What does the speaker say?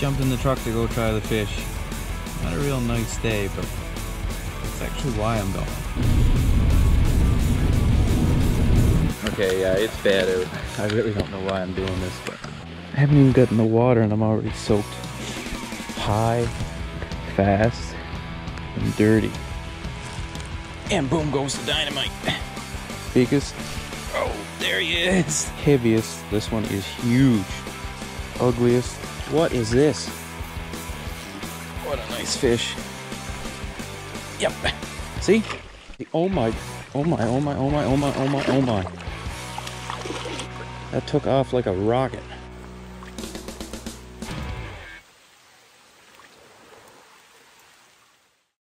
jumped in the truck to go try the fish. Not a real nice day, but that's actually why I'm going. Okay, yeah, it's bad out. I really don't know why I'm doing this, but I haven't even gotten in the water and I'm already soaked. High, fast, and dirty. And boom goes the dynamite. Biggest, oh, there he is. Heaviest, this one is huge. Ugliest, what is this? What a nice fish. Yep, see? Oh my, oh my, oh my, oh my, oh my, oh my, oh my. That took off like a rocket.